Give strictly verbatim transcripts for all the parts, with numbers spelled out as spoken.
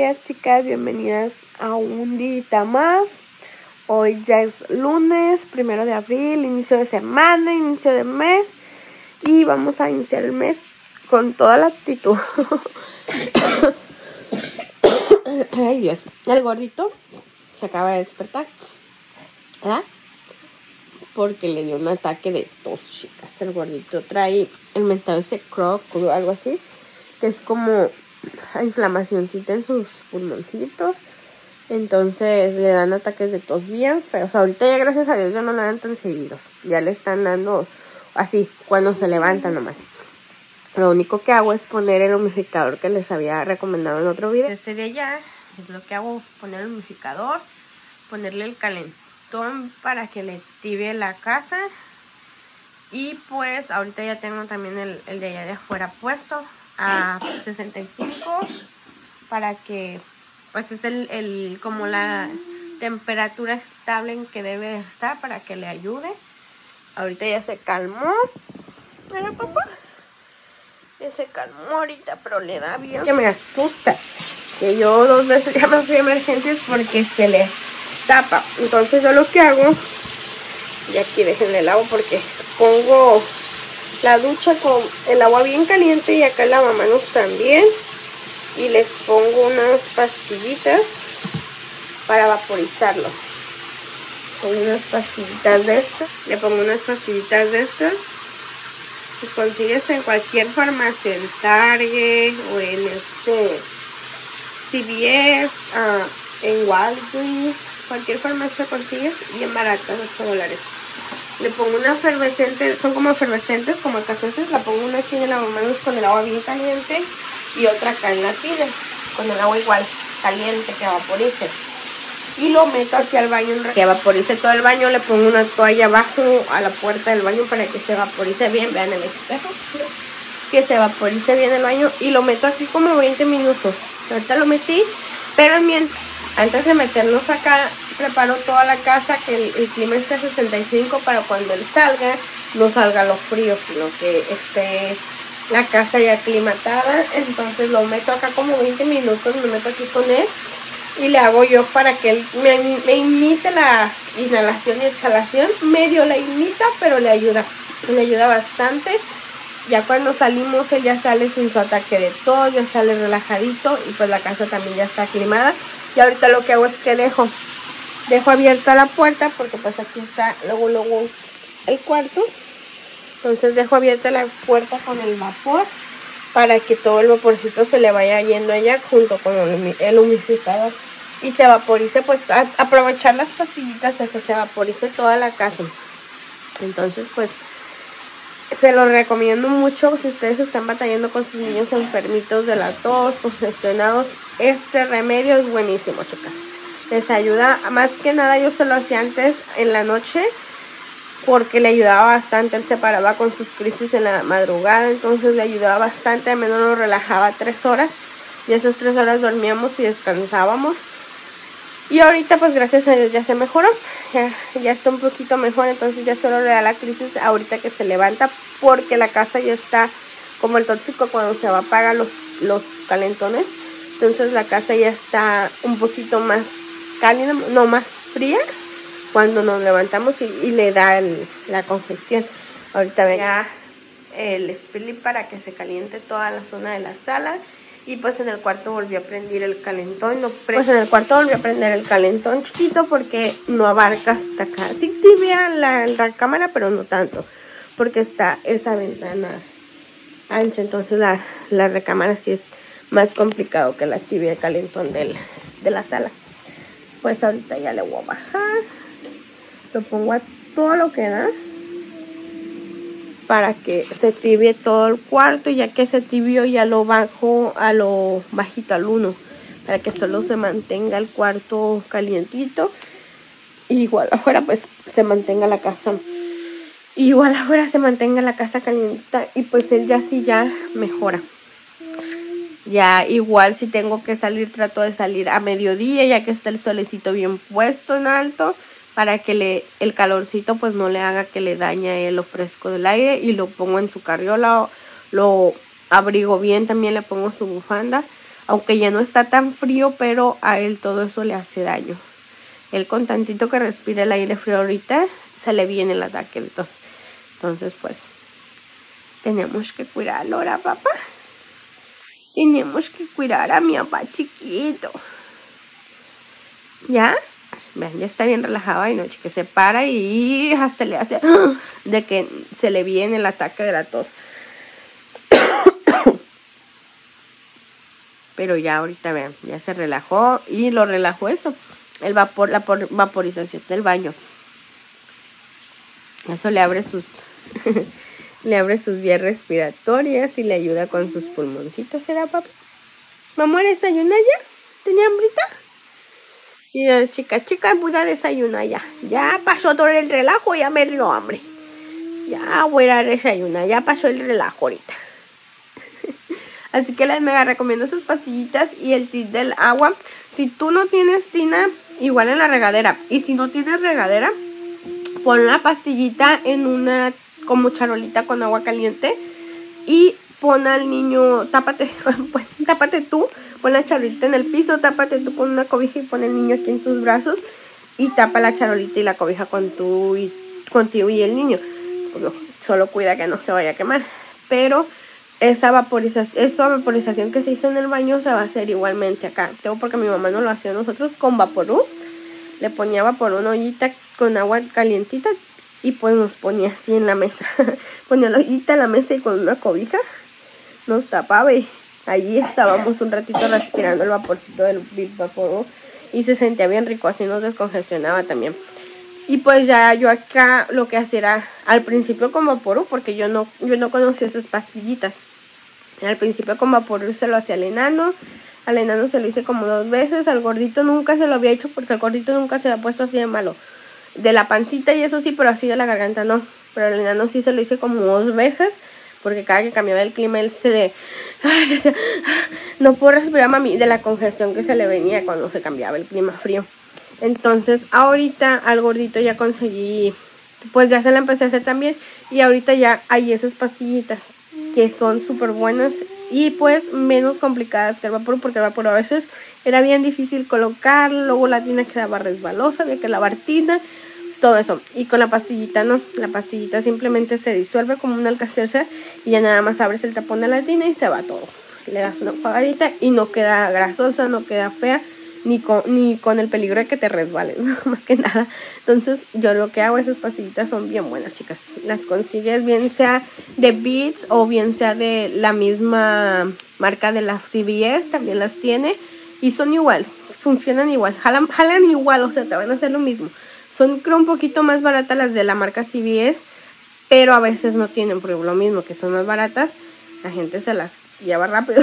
días, chicas, bienvenidas a un día más. Hoy ya es lunes, primero de abril, inicio de semana, inicio de mes. Y vamos a iniciar el mes con toda la actitud. Ay, Dios, el gordito se acaba de despertar, ¿verdad? Porque le dio un ataque de tos, chicas. El gordito trae el mentado ese croc o algo así, que es como inflamacióncita en sus pulmoncitos. Entonces le dan ataques de tos bien feos. Ahorita ya gracias a Dios ya no le dan tan seguidos. Ya le están dando así cuando se levanta nomás. Lo único que hago es poner el humidificador que les había recomendado en otro video. Este de allá es lo que hago, poner el humidificador, ponerle el calentón para que le tibie la casa. Y pues ahorita ya tengo también el, el de allá de afuera puesto a sesenta y cinco para que pues es el, el como la temperatura estable en que debe estar para que le ayude. Ahorita ya se calmó. Mira, papá, ya se calmó ahorita, pero le da bien. Que me asusta que yo dos veces ya me fui a emergencias porque se le tapa. Entonces yo lo que hago, y aquí déjenle el agua porque pongo la ducha con el agua bien caliente y acá el lavamanos también. Y les pongo unas pastillitas para vaporizarlo. Pongo unas pastillitas de estas. Le pongo unas pastillitas de estas. Pues consigues en cualquier farmacia, en Target o en este C V S, uh, en Walgreens. Cualquier farmacia consigues bien baratas, ocho dólares. Le pongo una efervescente, son como efervescentes, como gaseosas. La pongo una aquí en el lavamanos con el agua bien caliente y otra acá en la tina con el agua igual caliente que vaporice. Y lo meto aquí al baño que vaporice todo el baño. Le pongo una toalla abajo a la puerta del baño para que se vaporice bien. Vean el espejo, que se vaporice bien el baño. Y lo meto aquí como veinte minutos. Ahorita lo metí, pero bien, antes de meterlos acá preparo toda la casa, que el, el clima esté a sesenta y cinco para cuando él salga no salga lo frío, sino que esté la casa ya aclimatada. Entonces lo meto acá como veinte minutos, me meto aquí con él y le hago yo para que él me, me imite la inhalación y exhalación. Medio la imita, pero le ayuda, le ayuda bastante. Ya cuando salimos él ya sale sin su ataque de tos, ya sale relajadito y pues la casa también ya está aclimada. Y ahorita lo que hago es que dejo dejo abierta la puerta porque pues aquí está luego luego el cuarto. Entonces dejo abierta la puerta con el vapor para que todo el vaporcito se le vaya yendo allá junto con el humidificador y se vaporice, pues a, aprovechar las pastillitas hasta se vaporice toda la casa. Entonces pues se lo recomiendo mucho si ustedes están batallando con sus niños enfermitos de la tos, congestionados. Este remedio es buenísimo, chicas. Les ayuda, más que nada yo se lo hacía antes en la noche porque le ayudaba bastante. Él se paraba con sus crisis en la madrugada, entonces le ayudaba bastante. A menos lo relajaba tres horas y esas tres horas dormíamos y descansábamos. Y ahorita pues gracias a Dios ya se mejoró, ya, ya está un poquito mejor. Entonces ya solo le da la crisis ahorita que se levanta porque la casa ya está como el tóxico cuando se apaga los, los calentones. Entonces la casa ya está un poquito más cálida, no más fría cuando nos levantamos y, y le da el, la congestión. Ahorita ven ya el split para que se caliente toda la zona de la sala. Y pues en el cuarto volvió a prender el calentón. No pre pues en el cuarto volvió a prender el calentón chiquito porque no abarca hasta acá. Sí tibia la, la cámara, pero no tanto, porque está esa ventana ancha. Entonces la, la recámara sí es más complicado que la tibia calentón del, de la sala. Pues ahorita ya le voy a bajar. Lo pongo a todo lo que da para que se tibie todo el cuarto. Y ya que se tibió ya lo bajo a lo bajito al uno para que solo se mantenga el cuarto calientito. Igual afuera pues se mantenga la casa. Igual afuera se mantenga la casa calientita. Y pues él ya sí ya mejora. Ya igual si tengo que salir trato de salir a mediodía ya que está el solecito bien puesto en alto, para que le, el calorcito pues no le haga que le dañe lo fresco del aire. Y lo pongo en su carriola, lo abrigo bien, también le pongo su bufanda. aunque ya no está tan frío, pero a él todo eso le hace daño. Él con tantito que respire el aire frío ahorita, se le viene el ataque de tos. Entonces, pues, tenemos que cuidarlo, ¿verdad, papá? Tenemos que cuidar a mi papá chiquito. ¿Ya? Vean, ya está bien relajado. Ay, no, chica, se para y hasta le hace de que se le viene el ataque de la tos. Pero ya ahorita, vean, ya se relajó y lo relajó eso. El vapor, la por, vaporización del baño. Eso le abre sus le abre sus vías respiratorias y le ayuda con sus pulmoncitos, ¿será, papá? ¿Mamá desayuna ya? ¿Tenía hambrita? Y la chica, chica, puta desayuna ya. Ya pasó todo el relajo, ya me dio hambre. Ya voy a desayunar, ya pasó el relajo ahorita. Así que les mega recomiendo esas pastillitas y el tip del agua. Si tú no tienes tina, igual en la regadera. Y si no tienes regadera, pon la pastillita en una como charolita con agua caliente. Y pon al niño, tápate, pues, tápate tú, pon la charolita en el piso, tápate tú con una cobija y pon el niño aquí en tus brazos. Y tapa la charolita y la cobija con tú y, contigo y el niño. Pues no, solo cuida que no se vaya a quemar. Pero esa vaporización, esa vaporización que se hizo en el baño se va a hacer igualmente acá. Tengo porque mi mamá no lo hacía nosotros con Vaporú. Le ponía Vaporú una ollita con agua calientita y pues nos ponía así en la mesa. Ponía la ollita en la mesa y con una cobija nos tapaba y allí estábamos un ratito respirando el vaporcito del Vaporú y se sentía bien rico, así nos descongestionaba también. Y pues ya yo acá lo que hacía era al principio con Vaporú, porque yo no, yo no conocía esas pastillitas. Al principio con Vaporú se lo hacía al enano, al enano se lo hice como dos veces, al gordito nunca se lo había hecho porque al gordito nunca se había puesto así de malo. De la pancita y eso sí, pero así de la garganta no. Pero al enano sí se lo hice como dos veces, porque cada que cambiaba el clima él se le... Ay, decía, no puedo respirar, mami, de la congestión que se le venía cuando se cambiaba el clima frío. Entonces ahorita al gordito ya conseguí, pues ya se la empecé a hacer también. Y ahorita ya hay esas pastillitas que son súper buenas y pues menos complicadas que el Vaporú, porque el Vaporú a veces era bien difícil colocarlo, luego la tina quedaba resbalosa, había que lavar tina, todo eso. Y con la pastillita no, la pastillita simplemente se disuelve como un Alka-Seltzer y ya nada más abres el tapón de la tina y se va todo. Le das una jugadita y no queda grasosa, no queda fea, ni con, ni con el peligro de que te resbales, ¿no? Más que nada. Entonces yo lo que hago, esas pastillitas son bien buenas, chicas. Las consigues bien sea de Beats o bien sea de la misma marca de la C V S, también las tiene. Y son igual, funcionan igual, jalan, jalan igual, o sea, te van a hacer lo mismo. Son creo un poquito más baratas las de la marca C V S, pero a veces no tienen, por lo mismo que son más baratas, la gente se las lleva rápido.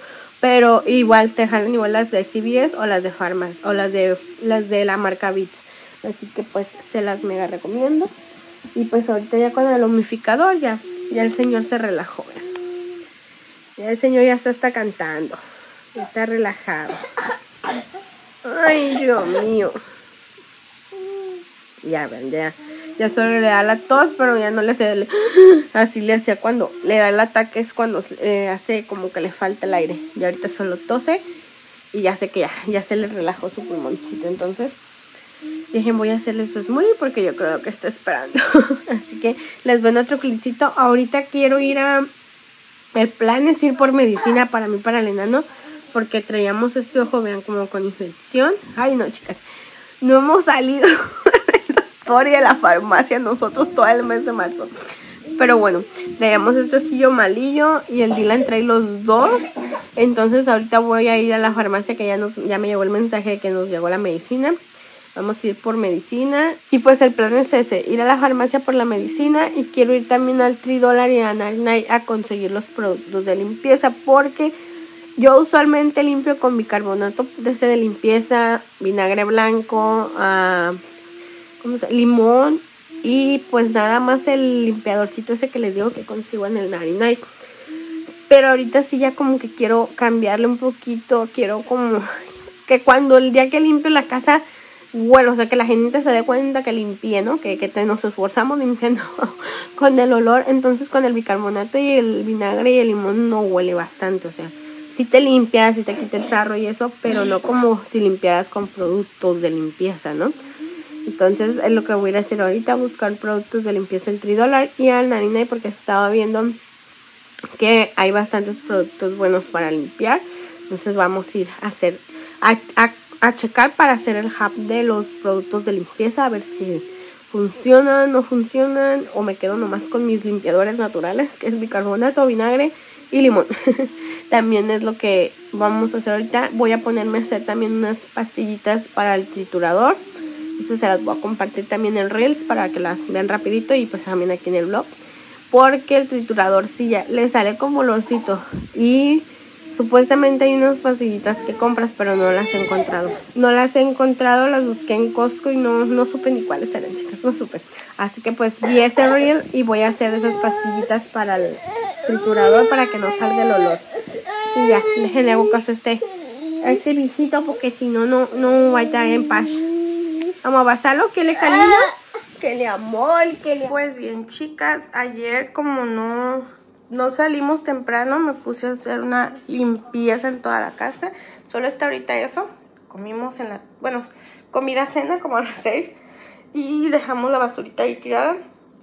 Pero igual te jalan igual las de C V S o las de Farmas o las de las de la marca Beats. Así que pues se las mega recomiendo. Y pues ahorita ya con el humidificador ya, ya el señor se relajó. ¿Vean? Ya el señor ya está, está cantando. Ya está relajado. Ay, Dios mío. Ya ven, ya. Ya solo le da la tos, pero ya no le hace... Así le hacía cuando le da el ataque, es cuando eh, hace como que le falta el aire. Y ahorita solo tose y ya sé que ya, ya se le relajó su pulmoncito. Entonces, dije, voy a hacerle su smoothie porque yo creo que está esperando. Así que les veo en otro clipcito. Ahorita quiero ir a... El plan es ir por medicina para mí, para el enano, porque traíamos este ojo, vean, como con infección. Ay, no, chicas, no hemos salido... y de la farmacia nosotros todo el mes de marzo. Pero bueno, traíamos este ojillo malillo y el Dylan trae los dos. Entonces ahorita voy a ir a la farmacia, que ya nos ya me llegó el mensaje de que nos llegó la medicina. Vamos a ir por medicina. Y pues el plan es ese, ir a la farmacia por la medicina. Y quiero ir también al Tridollar y a Night a conseguir los productos de limpieza, porque yo usualmente limpio con bicarbonato de ese de limpieza, vinagre blanco, uh, limón y pues nada más el limpiadorcito ese que les digo que consigo en el Night. Pero ahorita sí ya como que quiero cambiarle un poquito, quiero como que cuando el día que limpio la casa, bueno, o sea, que la gente se dé cuenta que limpié, ¿no? Que, que te, nos esforzamos limpiando con el olor. Entonces con el bicarbonato y el vinagre y el limón no huele bastante, o sea, sí te limpia, sí te quita el sarro y eso, pero no como si limpiaras con productos de limpieza, ¿no? Entonces es lo que voy a ir a hacer ahorita, buscar productos de limpieza en Tridollar y al ninety nine, porque estaba viendo que hay bastantes productos buenos para limpiar. Entonces vamos a ir a hacer a, a, a checar para hacer el hub de los productos de limpieza, a ver si funcionan, no funcionan, o me quedo nomás con mis limpiadores naturales, que es bicarbonato, vinagre y limón. También es lo que vamos a hacer ahorita. Voy a ponerme a hacer también unas pastillitas para el triturador. Entonces se las voy a compartir también en Reels para que las vean rapidito, y pues también aquí en el blog, porque el triturador sí ya le sale como olorcito, y supuestamente hay unas pastillitas que compras, pero no las he encontrado. No las he encontrado, las busqué en Costco y no, no supe ni cuáles eran, chicas, no supe. Así que pues vi ese reel y voy a hacer esas pastillitas para el triturador para que no salga el olor. Y ya, déjenle hago caso a este, a este viejito, porque si no, no, no va a estar en paz. Vamos a basarlo, que le cariño, que le amor, que le... Pues bien, chicas, ayer como no... No salimos temprano, me puse a hacer una limpieza en toda la casa. Solo está ahorita eso. Comimos en la... Bueno, comida cena como a las seis. Y dejamos la basurita ahí tirada.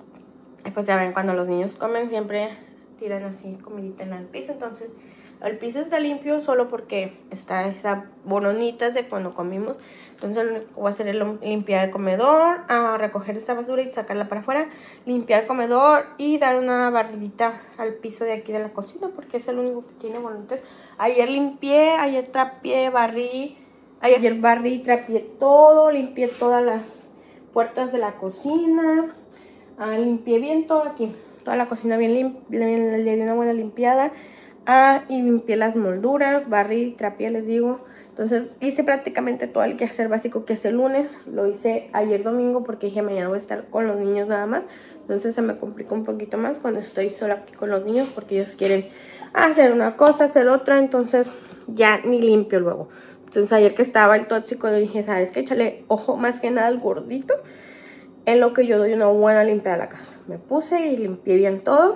Y pues ya ven, cuando los niños comen siempre tiran así comidita en el piso. Entonces el piso está limpio solo porque está, está bononitas de cuando comimos. Entonces lo único que voy a hacer es limpiar el comedor, a recoger esa basura y sacarla para afuera, limpiar el comedor y dar una barridita al piso de aquí de la cocina, porque es el único que tiene bonitas. Ayer limpié, ayer trapié, barrí, ayer barrí, trapié todo, limpié todas las puertas de la cocina, ah, limpié bien todo aquí, toda la cocina bien limpia, le di una buena limpiada. Ah, y limpié las molduras, barrí, trapié, les digo. Entonces hice prácticamente todo el quehacer básico que hice el lunes. Lo hice ayer domingo porque dije mañana voy a estar con los niños nada más. Entonces se me complicó un poquito más cuando estoy sola aquí con los niños, porque ellos quieren hacer una cosa, hacer otra. Entonces ya ni limpio luego. Entonces ayer que estaba el tóxico, le dije, ¿sabes qué? Échale ojo más que nada al gordito, en lo que yo doy una buena limpiada a la casa. Me puse y limpié bien todo.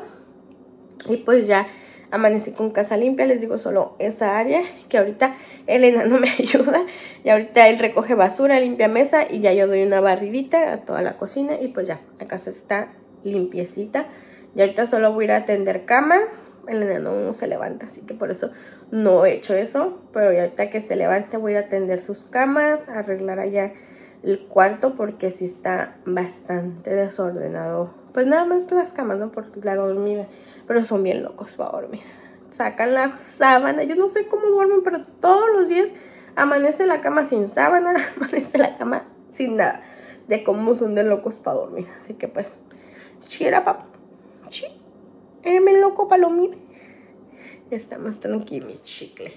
Y pues ya amanecí con casa limpia, les digo, solo esa área, que ahorita Elena no me ayuda. Y ahorita él recoge basura, limpia mesa, y ya yo doy una barridita a toda la cocina. Y pues ya, la casa está limpiecita. Y ahorita solo voy a ir a atender camas. Elena no se levanta, así que por eso no he hecho eso. Pero ahorita que se levante voy a ir a atender sus camas, a arreglar allá el cuarto, porque sí está bastante desordenado. Pues nada más las camas, ¿no? Por la dormida. Pero son bien locos para dormir. Sacan la sábana. Yo no sé cómo duermen, pero todos los días amanece la cama sin sábana, amanece la cama sin nada. De cómo son de locos para dormir. Así que pues, chira, papá. Chi. Eres loco para dormir. Ya está más tranquilo mi chicle.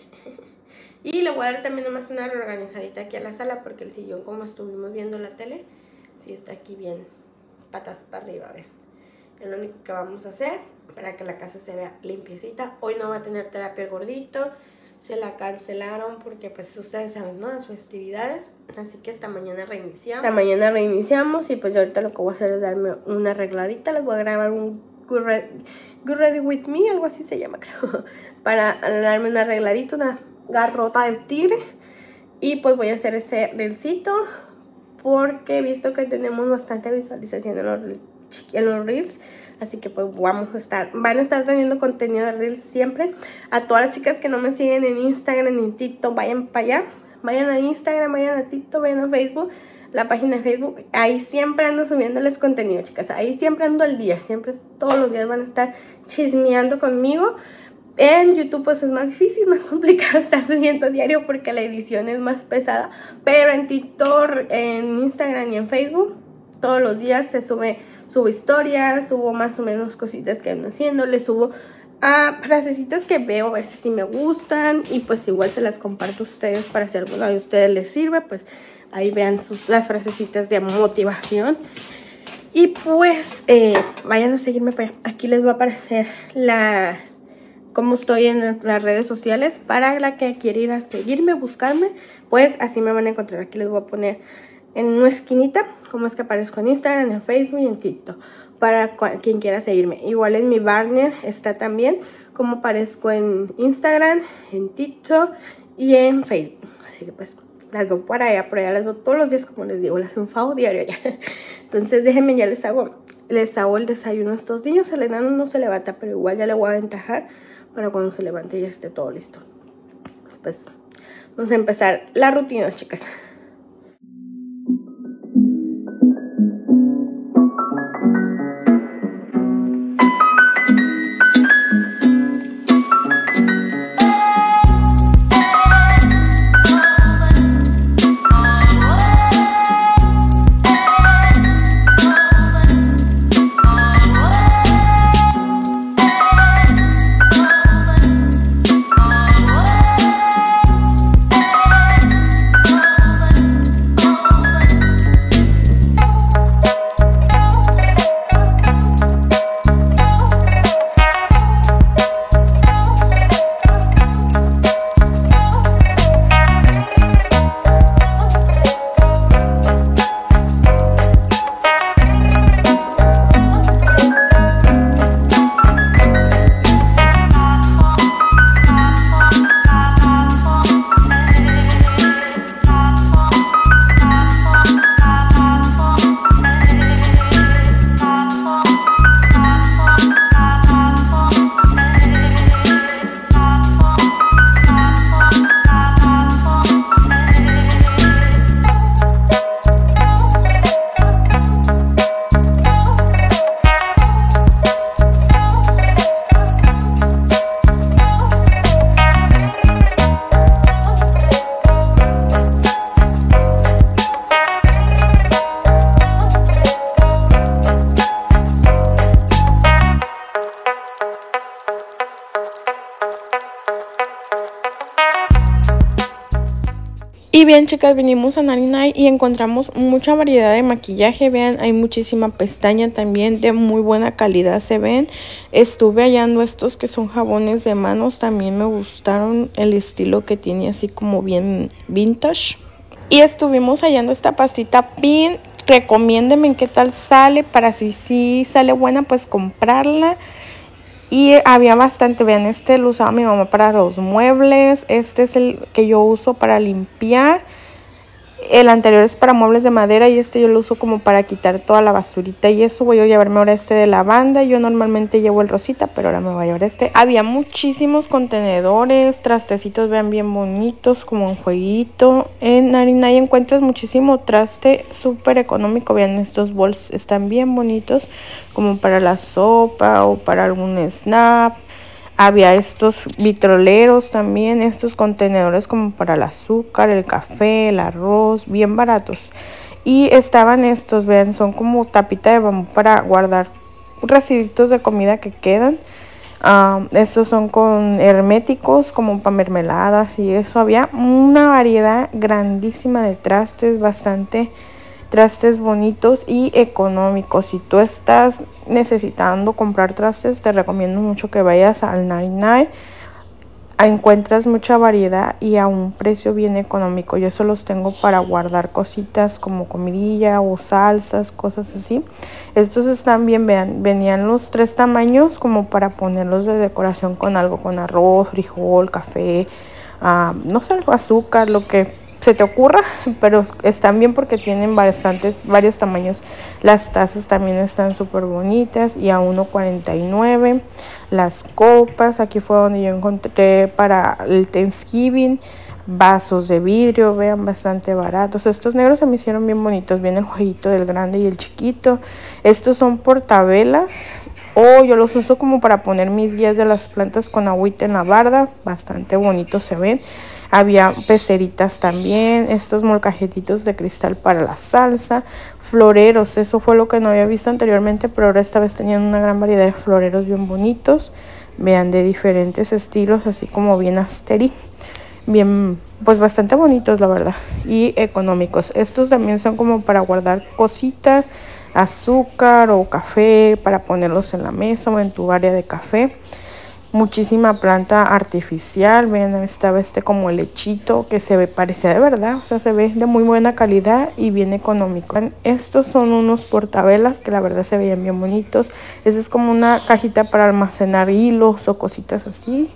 Y le voy a dar también nomás una reorganizadita aquí a la sala, porque el sillón, como estuvimos viendo la tele, sí está aquí bien patas para arriba, vean. Es lo único que vamos a hacer para que la casa se vea limpiecita. Hoy no va a tener terapia el gordito, se la cancelaron porque pues ustedes saben, ¿no? Las festividades. Así que hasta mañana reiniciamos. Hasta mañana reiniciamos y pues yo ahorita lo que voy a hacer es darme una arregladita. Les voy a grabar un Good Ready, Good Ready With Me, algo así se llama, creo. Para darme una arregladita, una garrota de tigre. Y pues voy a hacer ese reelcito, porque he visto que tenemos bastante visualización en los, en los reels. Así que pues vamos a estar, van a estar teniendo contenido de reels siempre. A todas las chicas que no me siguen en Instagram ni en TikTok, vayan para allá. Vayan a Instagram, vayan a TikTok, vayan a Facebook, la página de Facebook. Ahí siempre ando subiéndoles contenido, chicas. Ahí siempre ando al día, siempre todos los días van a estar chismeando conmigo. En YouTube pues es más difícil, más complicado estar subiendo diario porque la edición es más pesada. Pero en TikTok, en Instagram y en Facebook, todos los días se sube, subo historias, subo más o menos cositas que ando haciendo. Les subo a frasecitas que veo, a ver si me gustan. Y pues igual se las comparto a ustedes para si alguna de ustedes les sirve. Pues ahí vean sus, las frasecitas de motivación. Y pues eh, vayan a seguirme. Aquí les va a aparecer las... cómo estoy en las redes sociales. Para la que quiera ir a seguirme, buscarme, pues así me van a encontrar. Aquí les voy a poner en una esquinita cómo es que aparezco en Instagram, en Facebook y en TikTok, para quien quiera seguirme. Igual en mi banner está también cómo parezco en Instagram, en TikTok y en Facebook. Así que pues las veo por allá, por allá las veo todos los días, como les digo, las enfado diario ya. Entonces déjenme, ya les hago, les hago el desayuno a estos niños. El enano no se levanta, pero igual ya le voy a aventajar para cuando se levante ya esté todo listo. Pues vamos a empezar la rutina, chicas. Y bien, chicas, venimos a Nari Night y encontramos mucha variedad de maquillaje. Vean, hay muchísima pestaña también de muy buena calidad, se ven. Estuve hallando estos que son jabones de manos, también me gustaron el estilo que tiene, así como bien vintage. Y estuvimos hallando esta pastita Pin. Recomiéndenme qué tal sale, para si sí sale buena, pues comprarla. Y había bastante, vean, este lo usaba mi mamá para los muebles, este es el que yo uso para limpiar, el anterior es para muebles de madera y este yo lo uso como para quitar toda la basurita y eso. Voy a llevarme ahora este de lavanda, yo normalmente llevo el rosita, pero ahora me voy a llevar este. Había muchísimos contenedores, trastecitos, vean, bien bonitos, como un jueguito. En Nari Night encuentras muchísimo traste súper económico, vean, estos bols están bien bonitos, como para la sopa o para algún snap. Había estos vitroleros también, estos contenedores como para el azúcar, el café, el arroz, bien baratos. Y estaban estos, vean, son como tapita de bambú para guardar residuos de comida que quedan. Um, estos son con herméticos como para mermeladas y eso. Había una variedad grandísima de trastes, bastante trastes bonitos y económicos. Si tú estás necesitando comprar trastes, te recomiendo mucho que vayas al Nari Night. Encuentras mucha variedad y a un precio bien económico. Yo eso los tengo para guardar cositas como comidilla o salsas, cosas así. Estos están bien, vean, venían los tres tamaños como para ponerlos de decoración con algo, con arroz, frijol, café, uh, no sé, azúcar, lo que se te ocurra, pero están bien porque tienen bastante, varios tamaños. Las tazas también están súper bonitas y a uno cuarenta y nueve. Las copas, aquí fue donde yo encontré para el Thanksgiving. Vasos de vidrio, vean, bastante baratos. Estos negros se me hicieron bien bonitos, viene el jueguito del grande y el chiquito. Estos son portavelas, o yo los uso como para poner mis guías de las plantas con agüita en la barda, bastante bonitos se ven. Había peceritas también, estos molcajetitos de cristal para la salsa, floreros, eso fue lo que no había visto anteriormente, pero ahora esta vez tenían una gran variedad de floreros bien bonitos, vean, de diferentes estilos, así como bien asteri, bien, pues bastante bonitos la verdad, y económicos. Estos también son como para guardar cositas, azúcar o café, para ponerlos en la mesa o en tu área de café. muchísima planta artificial. Vean, estaba este como el lechito que se ve, parecía de verdad, o sea, se ve de muy buena calidad y bien económico. Estos son unos portavelas que la verdad se veían bien bonitos. Esa es como una cajita para almacenar hilos o cositas así.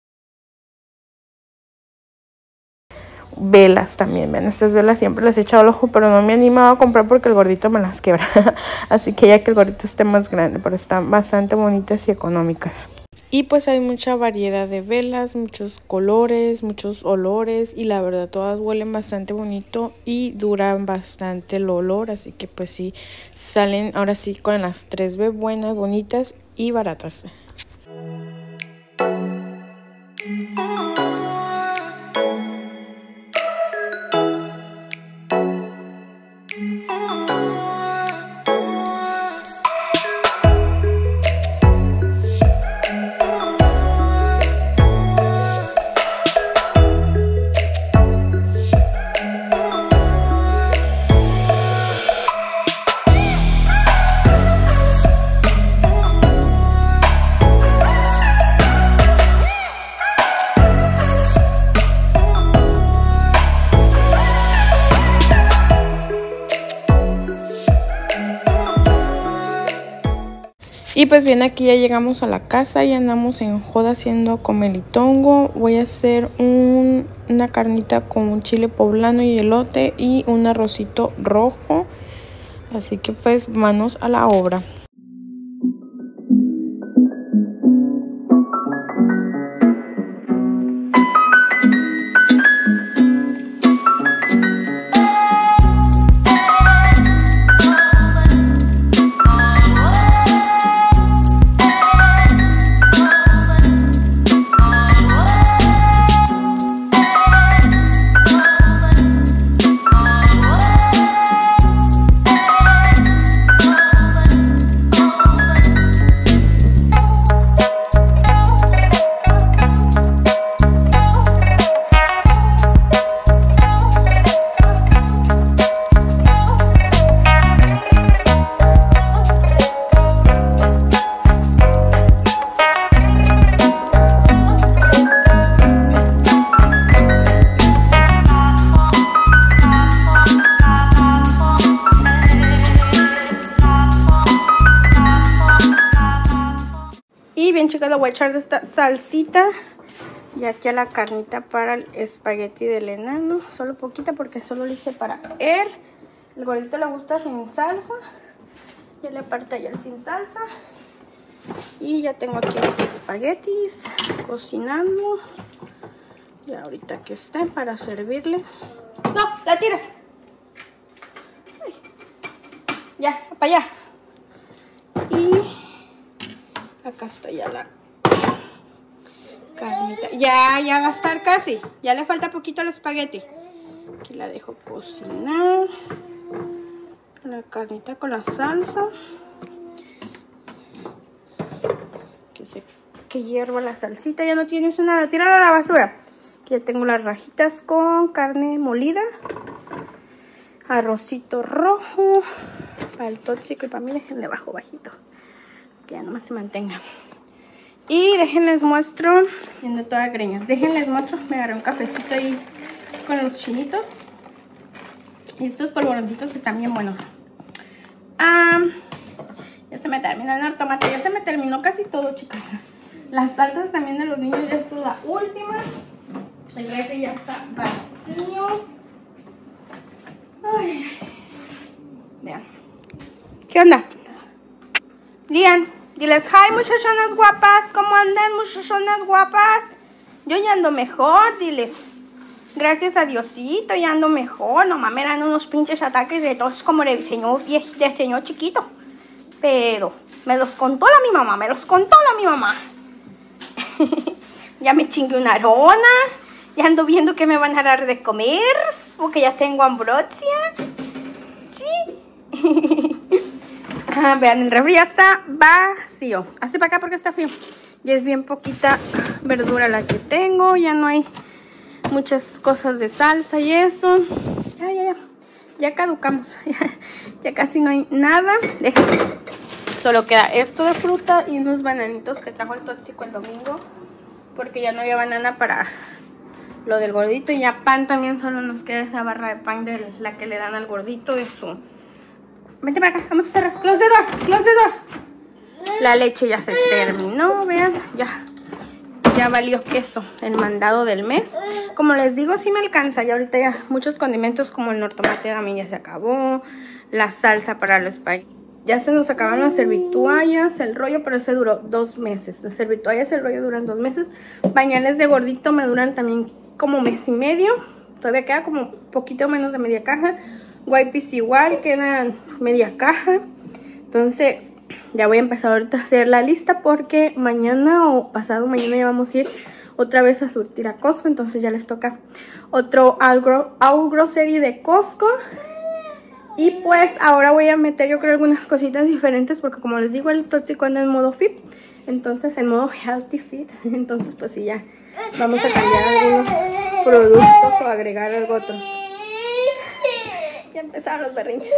Velas también, vean, estas velas siempre les he echado el ojo, pero no me he animado a comprar porque el gordito me las quebra. Así que ya que el gordito esté más grande, pero están bastante bonitas y económicas. Y pues hay mucha variedad de velas, muchos colores, muchos olores y la verdad todas huelen bastante bonito y duran bastante el olor. Así que pues sí, salen ahora sí con las tres B buenas, bonitas y baratas. Y pues bien, aquí ya llegamos a la casa y andamos en joda haciendo comelitongo. Voy a hacer un, una carnita con un chile poblano y elote y un arrocito rojo. Así que pues manos a la obra. Y bien, chicas, le voy a echar de esta salsita y aquí a la carnita para el espagueti del enano. Solo poquita porque solo lo hice para él. El gordito le gusta sin salsa. Ya le aparté ya el sin salsa. Y ya tengo aquí los espaguetis cocinando. Y ahorita que estén para servirles. ¡No! ¡La tiras! Ay. Ya, para allá. Y acá está ya la carnita. Ya, ya va a estar casi. Ya le falta poquito al espagueti. Aquí la dejo cocinar. La carnita con la salsa. Que se que hierva la salsita. Ya no tienes nada. Tíralo a la basura. Aquí ya tengo las rajitas con carne molida. Arrocito rojo. Para el tóxico y para mí déjenle bajo bajito. Que ya nomás se mantenga. Y déjenles muestro, yendo toda greñas, déjenles muestro, me agarré un cafecito ahí con los chinitos. Y estos polvoroncitos que están bien buenos. Ah, ya se me terminó el tomate, ya se me terminó casi todo, chicas. Las salsas también de los niños, ya esta es la última. El refri ya está vacío. Ay. Vean. ¿Qué onda? Lian, diles, hi muchachonas guapas, ¿cómo andan muchachonas guapas? Yo ya ando mejor, diles. Gracias a Diosito, ya ando mejor. No mames, eran unos pinches ataques de tos como de señor, de señor chiquito. Pero me los contó la mi mamá, me los contó la mi mamá. Ya me chingué una arona. Ya ando viendo que me van a dar de comer, porque ya tengo ambrosia. Sí. Ah, vean, el refri ya está vacío. Hace para acá porque está frío. Ya es bien poquita verdura la que tengo. Ya no hay muchas cosas de salsa y eso. Ya, ya, ya. Ya caducamos. Ya, ya casi no hay nada. Déjenme. Solo queda esto de fruta y unos bananitos que trajo el tóxico el domingo, porque ya no había banana para lo del gordito. Y ya pan también, solo nos queda esa barra de pan de la que le dan al gordito de su... Vente para acá, vamos a cerrar. Close the door, close the door. La leche ya se terminó, vean, ya. Ya valió queso el mandado del mes. Como les digo, sí me alcanza. Y ahorita ya muchos condimentos como el nortomate también ya se acabó. La salsa para los espaguetis. Ya se nos acabaron las servituallas, el rollo, pero ese duró dos meses. Las servituallas, el rollo duran dos meses. Pañales de gordito me duran también como mes y medio. Todavía queda como poquito menos de media caja. Wipes igual, quedan media caja. Entonces ya voy a empezar ahorita a hacer la lista, porque mañana o pasado mañana ya vamos a ir otra vez a surtir a Costco. Entonces ya les toca otro All, Gro All Grocery de Costco. Y pues ahora voy a meter yo creo algunas cositas diferentes, porque como les digo, el tóxico anda en modo fit, entonces en modo healthy fit. Entonces pues sí, ya vamos a cambiar algunos productos o agregar algo otros. Ya empezaron los berrinches.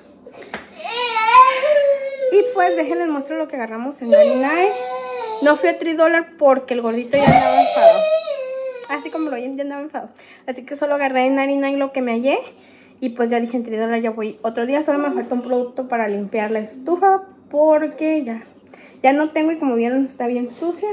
Y pues déjenles muestro lo que agarramos en noventa y nueve. No fui a tres dólares porque el gordito ya andaba enfadado. Así como lo oyen, ya andaba enfadado. Así que solo agarré en noventa y nueve lo que me hallé. Y pues ya dije, en tres dólares ya voy otro día. Solo me falta un producto para limpiar la estufa, porque ya, ya no tengo, y como vieron está bien sucia.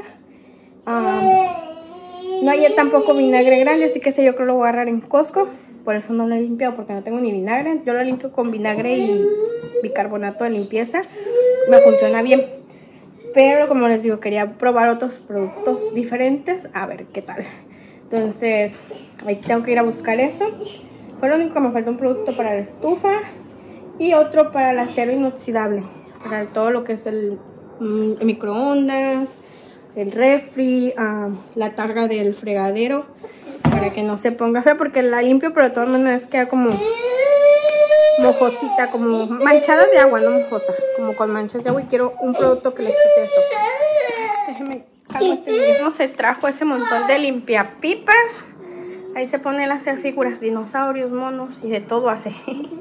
Um, no hay tampoco vinagre grande, así que ese yo creo lo voy a agarrar en Costco. Por eso no lo he limpiado, porque no tengo ni vinagre. Yo lo limpio con vinagre y bicarbonato de limpieza. Me funciona bien. Pero como les digo, quería probar otros productos diferentes. A ver qué tal. Entonces, ahí tengo que ir a buscar eso. Fue lo único que me falta, un producto para la estufa y otro para el acero inoxidable, para todo lo que es el, mm, el microondas, el refri, uh, la targa del fregadero, para que no se ponga fea, porque la limpio, pero de todas maneras queda como mojosita, como manchada de agua, no mojosa, como con manchas de agua, y quiero un producto que les quite eso. Déjenme calmo este video. Se trajo ese montón de limpiapipas. Ahí se pone a hacer figuras, dinosaurios, monos y de todo hace.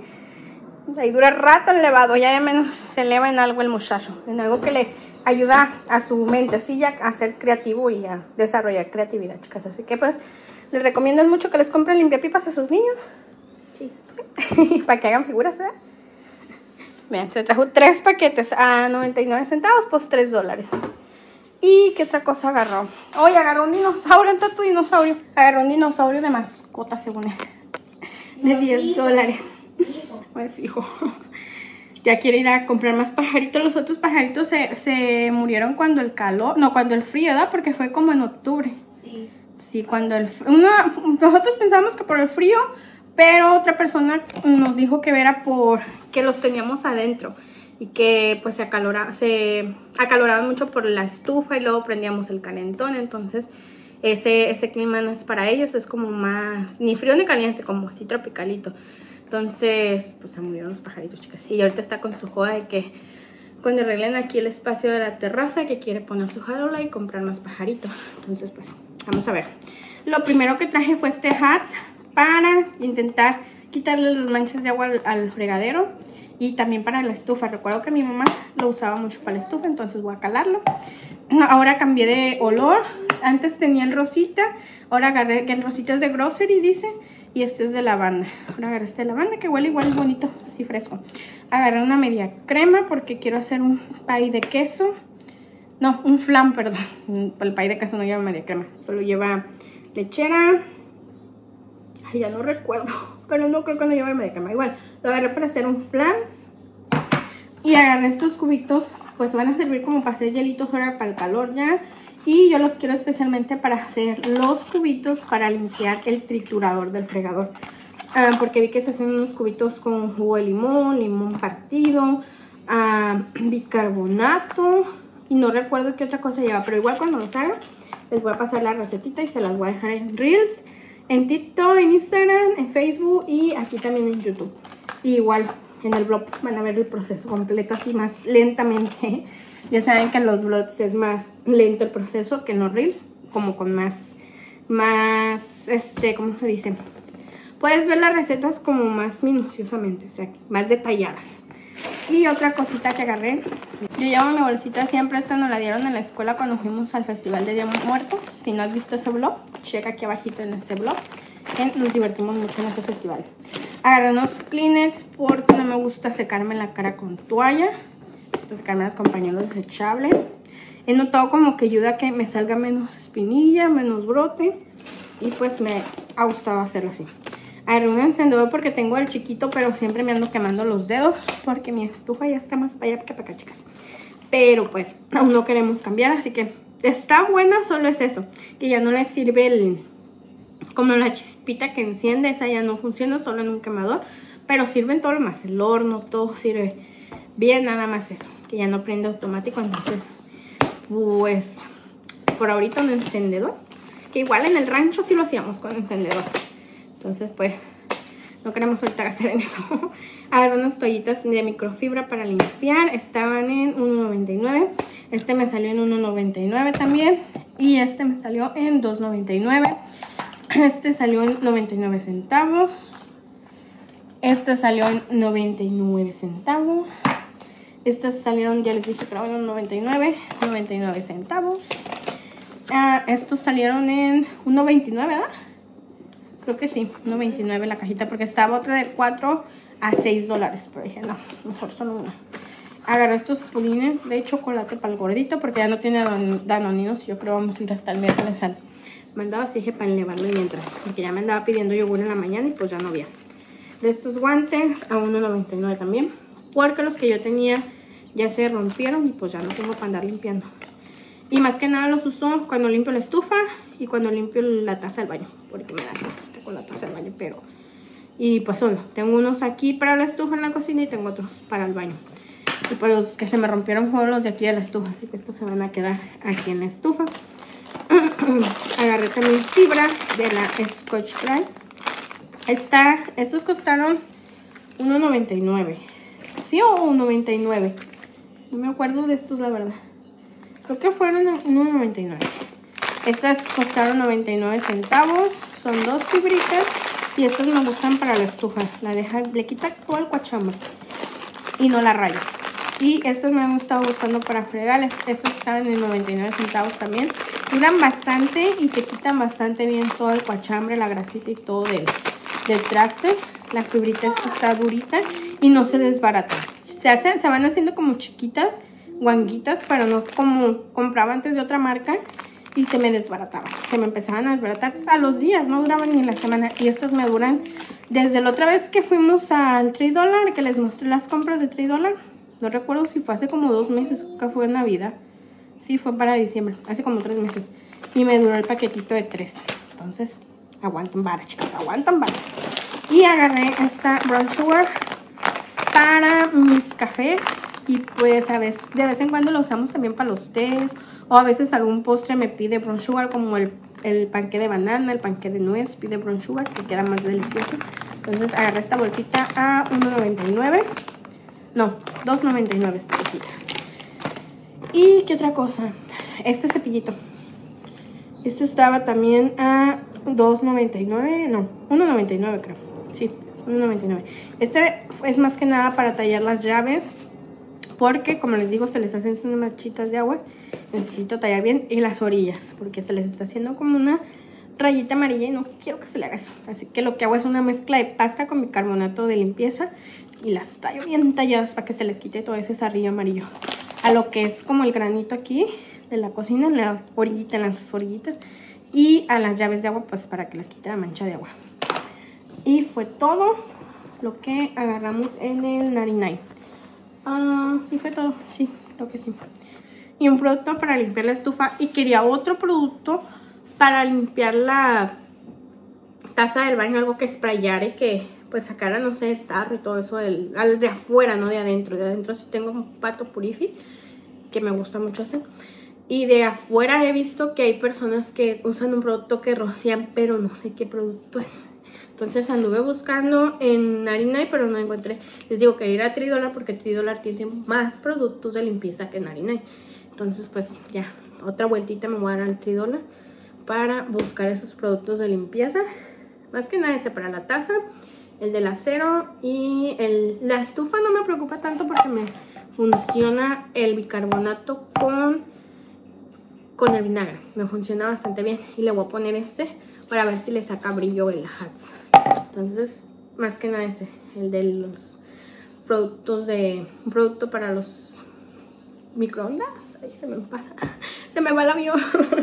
Ahí dura rato el levado, ya de menos se eleva en algo el muchacho. En algo que le ayuda a su mentecilla a ser creativo y a desarrollar creatividad, chicas. Así que pues les recomiendo mucho que les compren limpiapipas a sus niños. Sí. Para que hagan figuras, ¿verdad? Vean, se trajo tres paquetes a noventa y nueve centavos, pues tres dólares. ¿Y qué otra cosa agarró? Hoy agarró un dinosaurio, entonces tu dinosaurio. Agarró un dinosaurio de mascota, según él. De diez dólares. Pues hijo. Ya quiere ir a comprar más pajaritos. Los otros pajaritos se, se murieron cuando el calor, no, cuando el frío, ¿verdad? Porque fue como en octubre. Sí. Sí, cuando el una, nosotros pensamos que por el frío, pero otra persona nos dijo que era por que los teníamos adentro. Y que pues se, acalora, se acaloraban mucho por la estufa y luego prendíamos el calentón. Entonces ese, ese clima no es para ellos, es como más, ni frío ni caliente, como así tropicalito. Entonces pues se murieron los pajaritos, chicas. Y ahorita está con su joda de que cuando arreglen aquí el espacio de la terraza, que quiere poner su jaula y comprar más pajaritos. Entonces pues vamos a ver. Lo primero que traje fue este hat para intentar quitarle las manchas de agua al, al fregadero. Y también para la estufa. Recuerdo que mi mamá lo usaba mucho para la estufa, entonces voy a calarlo. Ahora cambié de olor. Antes tenía el rosita. Ahora agarré, que el rosita es de grocery, dice. Y este es de lavanda. Ahora agarré este de lavanda, que huele igual bonito, así fresco. Agarré una media crema porque quiero hacer un pie de queso. No, un flan, perdón. El pie de queso no lleva media crema. Solo lleva lechera. Ay, ya no recuerdo. Pero no creo que no lleve media crema. Igual, lo agarré para hacer un flan. Y agarré estos cubitos. Pues van a servir como para hacer hielitos ahora para el calor ya. Y yo los quiero especialmente para hacer los cubitos para limpiar el triturador del fregador. Ah, porque vi que se hacen unos cubitos con jugo de limón, limón partido, ah, bicarbonato. Y no recuerdo qué otra cosa lleva. Pero igual cuando los haga, les voy a pasar la recetita y se las voy a dejar en Reels. En TikTok, en Instagram, en Facebook y aquí también en YouTube. Y igual en el blog van a ver el proceso completo así más lentamente. Ya saben que en los vlogs es más lento el proceso que en los Reels. Como con más, más, este, ¿cómo se dice? Puedes ver las recetas como más minuciosamente, o sea, más detalladas. Y otra cosita que agarré, yo llevo mi bolsita siempre, esta nos la dieron en la escuela cuando fuimos al Festival de Día de Muertos. Si no has visto ese vlog, checa aquí abajito en ese vlog, que nos divertimos mucho en ese festival. Agarré unos Kleenex porque no me gusta secarme la cara con toalla, me gusta secarme las con pañuelos desechables. He notado como que ayuda a que me salga menos espinilla, menos brote, y pues me ha gustado hacerlo así. Agarré un encendedor porque tengo el chiquito, pero siempre me ando quemando los dedos porque mi estufa ya está más para allá que para acá, chicas. Pero pues aún no queremos cambiar, así que está buena, solo es eso, que ya no le sirve el, como la chispita que enciende, esa ya no funciona, solo en un quemador, pero sirve en todo lo más, el horno, todo sirve bien, nada más eso, que ya no prende automático. Entonces pues por ahorita un encendedor, que igual en el rancho sí lo hacíamos con encendedor. Entonces pues no queremos ahorita gastar en eso. Agarré unas toallitas de microfibra para limpiar. Estaban en uno noventa y nueve. Este me salió en uno noventa y nueve también. Y este me salió en dos noventa y nueve. Este salió en noventa y nueve centavos. Este salió en noventa y nueve centavos. Estas salieron, ya les dije, creo en noventa y nueve, noventa y nueve centavos. Uh, estos salieron en uno veintinueve, ¿verdad? Creo que sí, uno veintinueve la cajita, porque estaba otra de cuatro a seis dólares. Pero dije, no, mejor solo una. Agarré estos pudines de chocolate para el gordito, porque ya no tiene danoninos. Yo creo vamos a ir hasta el miércoles al mandado, así dije para elevarlo mientras, porque ya me andaba pidiendo yogur en la mañana y pues ya no había. De estos guantes a uno noventa y nueve también, porque los que yo tenía ya se rompieron y pues ya no tengo para andar limpiando. Y más que nada los uso cuando limpio la estufa y cuando limpio la taza del baño, porque me da cosita con la taza del baño, pero... Y pues solo, tengo unos aquí para la estufa en la cocina y tengo otros para el baño. Y pues los que se me rompieron fueron los de aquí de la estufa, así que estos se van a quedar aquí en la estufa. Agarré también fibra de la Scotch-Brite. Esta, estos costaron uno noventa y nueve. ¿Sí o noventa y nueve? No me acuerdo de estos, la verdad. Creo que fueron uno noventa y nueve. Estas costaron noventa y nueve centavos. Son dos fibritas. Y estas me gustan para la estufa. La deja, le quita todo el cuachambre y no la raya. Y estas me han estado gustando para fregar. Estas están en noventa y nueve centavos también. Duran bastante y te quitan bastante bien todo el cuachambre, la grasita y todo del, del traste. La fibrita esta está durita y no se desbarata. Se, hacen, se van haciendo como chiquitas, guanguitas, pero no como compraba antes de otra marca y se me desbarataban. Se me empezaban a desbaratar a los días, no duraban ni la semana. Y estas me duran desde la otra vez que fuimos al tres dólares, que les mostré las compras de tres dólares. No recuerdo si fue hace como dos meses, que fue en Navidad. Sí, fue para diciembre, hace como tres meses. Y me duró el paquetito de tres. Entonces, aguantan vara, chicas, aguantan vara. Y agarré esta brown sugar para mis cafés. Y pues a veces, de vez en cuando lo usamos también para los tés. O a veces algún postre me pide brown sugar, como el, el panqué de banana, el panqué de nuez, pide brown sugar, que queda más delicioso. Entonces agarré esta bolsita a uno noventa y nueve. No, dos noventa y nueve esta bolsita. ¿Y qué otra cosa? Este cepillito. Este estaba también a dos noventa y nueve. No, uno noventa y nueve creo. Sí, uno noventa y nueve. Este es más que nada para tallar las llaves, porque como les digo, se les hacen unas manchitas de agua. Necesito tallar bien. Y las orillas, porque se les está haciendo como una rayita amarilla y no quiero que se le haga eso. Así que lo que hago es una mezcla de pasta con bicarbonato de limpieza y las tallo bien talladas para que se les quite todo ese sarrillo amarillo. A lo que es como el granito aquí de la cocina, en la orillita, en las orillitas. Y a las llaves de agua, pues para que les quite la mancha de agua. Y fue todo lo que agarramos en el noventa y nueve. Ah, sí fue todo, sí, creo que sí. Y un producto para limpiar la estufa. Y quería otro producto para limpiar la taza del baño, algo que sprayara y que pues sacara, no sé, el sarro y todo eso del, al de afuera, no de adentro. De adentro sí tengo un pato purifi, que me gusta mucho hacer. Y de afuera he visto que hay personas que usan un producto que rocian, pero no sé qué producto es. Entonces anduve buscando en noventa y nueve, pero no encontré. Les digo que ir a tres dólares porque tres dólares tiene más productos de limpieza que noventa y nueve. Entonces pues ya, otra vueltita me voy a dar al tres dólares para buscar esos productos de limpieza. Más que nada ese para la taza el del acero y el, la estufa no me preocupa tanto porque me funciona el bicarbonato con, con el vinagre. Me funciona bastante bien y le voy a poner este para ver si le saca brillo el hats. Entonces, más que nada ese, el de los productos de, un producto para los microondas. Ahí se me pasa, se me va el avión.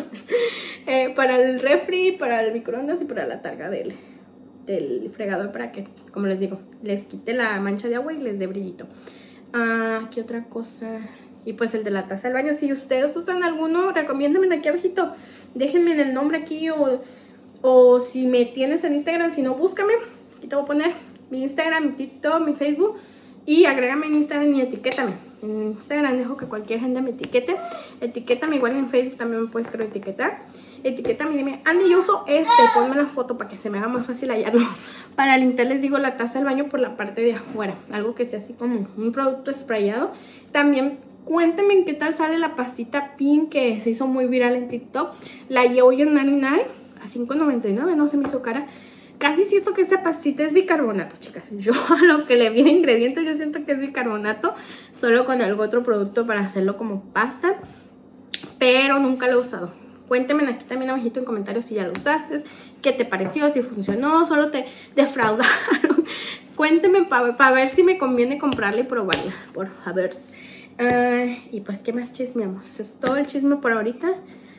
eh, para el refri, para el microondas y para la targa del, del fregador, para que, como les digo, les quite la mancha de agua y les dé brillito. Ah, ¿qué otra cosa? Y pues el de la taza del baño. Si ustedes usan alguno, recomiéndenme aquí abajito. Déjenme el nombre aquí o, o si me tienes en Instagram, si no, búscame. Aquí te voy a poner mi Instagram, mi TikTok, mi Facebook. Y agrégame en Instagram y etiquétame. En Instagram dejo que cualquier gente me etiquete. Etiquétame, igual en Facebook también me puedes creo etiquetar. Etiquétame y dime, Andy, yo uso este. Ponme la foto para que se me haga más fácil hallarlo. Para limpiar, les digo, la taza del baño por la parte de afuera. Algo que sea así como un producto sprayado. También cuéntenme en qué tal sale la pastita Pink que se hizo muy viral en TikTok. La Yoyo noventa y nueve a cinco noventa y nueve, no se me hizo cara. Casi siento que esa pastita es bicarbonato, chicas. Yo a lo que le vi de ingredientes, yo siento que es bicarbonato. Solo con algún otro producto para hacerlo como pasta. Pero nunca lo he usado. Cuéntenme aquí también abajito en comentarios si ya lo usaste. Qué te pareció, si funcionó, solo te defraudaron. Cuéntenme para pa ver si me conviene comprarla y probarla. Por favor. Uh, y pues, ¿qué más chismeamos? Es todo el chisme por ahorita.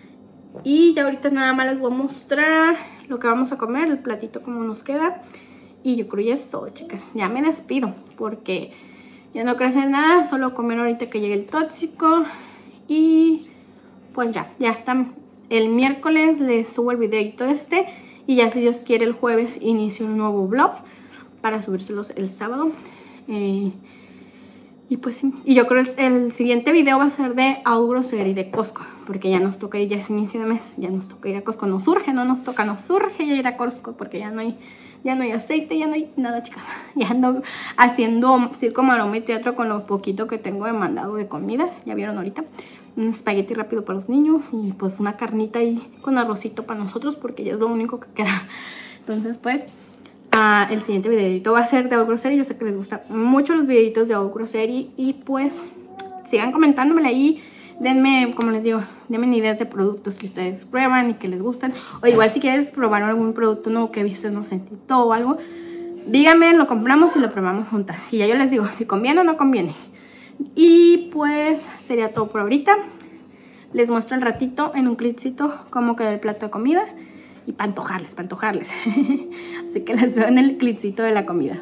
Y ya ahorita nada más les voy a mostrar lo que vamos a comer, el platito como nos queda. Y yo creo ya es todo, chicas. Ya me despido porque ya no quiero hacer nada, solo comer ahorita que llegue el tóxico. Y pues ya, ya está. El miércoles les subo el videito este. Y ya si Dios quiere el jueves inicio un nuevo vlog para subírselos el sábado. Eh... Y pues sí, y yo creo que el, el siguiente video va a ser de All Grocery, de Costco. Porque ya nos toca ir, ya es inicio de mes, ya nos toca ir a Costco. Nos urge, no nos toca, nos urge ya ir a Costco. Porque ya no hay, ya no hay aceite, ya no hay nada, chicas. Ya ando haciendo circo, maroma y teatro con lo poquito que tengo de mandado de comida. Ya vieron ahorita. Un espagueti rápido para los niños y pues una carnita ahí con arrocito para nosotros. Porque ya es lo único que queda. Entonces pues... Uh, el siguiente videito va a ser de All Grocery. Yo sé que les gustan mucho los videitos de All Grocery. Y pues sigan comentándomela ahí. Denme, como les digo, denme ideas de productos que ustedes prueban y que les gustan. O igual si quieres probar algún producto nuevo que viste, no sé, en TikTok o algo, díganme, lo compramos y lo probamos juntas. Y ya yo les digo si conviene o no conviene. Y pues sería todo por ahorita. Les muestro el ratito en un clipcito cómo quedó el plato de comida. Y para antojarles, para antojarles. Así que las veo en el clipcito de la comida.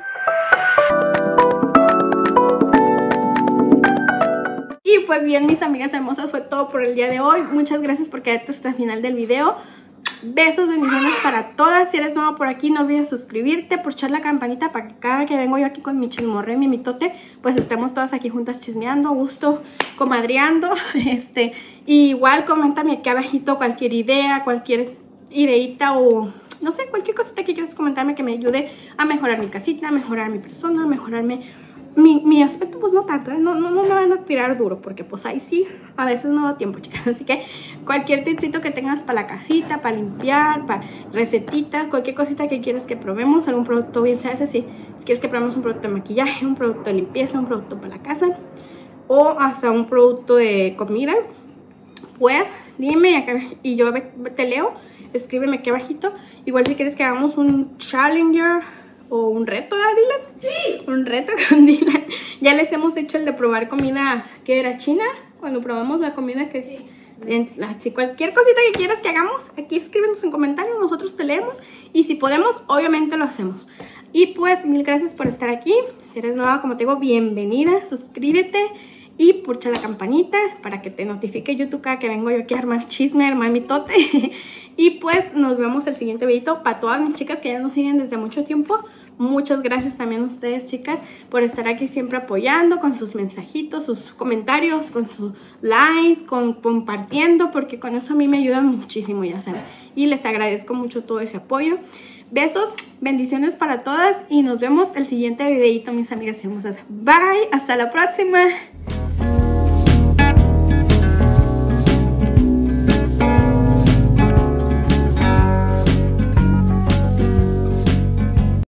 Y pues bien, mis amigas hermosas, fue todo por el día de hoy. Muchas gracias por quedarte hasta el final del video. Besos, bendiciones para todas. Si eres nueva por aquí, no olvides suscribirte, pulsar la campanita para que cada que vengo yo aquí con mi chismorreo y mi mitote, pues estemos todas aquí juntas chismeando, a gusto, comadreando. Este, y igual coméntame aquí abajito cualquier idea, cualquier ideita o no sé, cualquier cosita que quieras comentarme que me ayude a mejorar mi casita, a mejorar mi persona, a mejorarme mi, mi aspecto. Pues no tanto, ¿eh? no, no, no me van a tirar duro porque pues ahí sí, a veces no da tiempo, chicas. Así que cualquier tipcito que tengas para la casita, para limpiar, para recetitas, cualquier cosita que quieras que probemos, algún producto bien sea ese, sí. Si quieres que probemos un producto de maquillaje, un producto de limpieza, un producto para la casa o hasta un producto de comida, pues dime acá, y yo te leo. Escríbeme aquí abajito. Igual si quieres que hagamos un challenger o un reto, ¿verdad, Dylan? Sí. Un reto con Dylan. Ya les hemos hecho el de probar comidas que era china. Cuando probamos la comida que sí. En, si cualquier cosita que quieras que hagamos, aquí escríbenos en comentarios, nosotros te leemos. Y si podemos, obviamente lo hacemos. Y pues mil gracias por estar aquí. Si eres nueva, como te digo, bienvenida. Suscríbete. Y pulsa la campanita para que te notifique YouTube cada que vengo yo aquí a armar chisme, a armar mitote. Y pues nos vemos el siguiente videito. Para todas mis chicas que ya nos siguen desde mucho tiempo, muchas gracias también a ustedes, chicas, por estar aquí siempre apoyando con sus mensajitos, sus comentarios, con sus likes, con compartiendo, porque con eso a mí me ayudan muchísimo, ya saben. Y les agradezco mucho todo ese apoyo. Besos, bendiciones para todas y nos vemos el siguiente videito, mis amigas hermosas. Bye, hasta la próxima.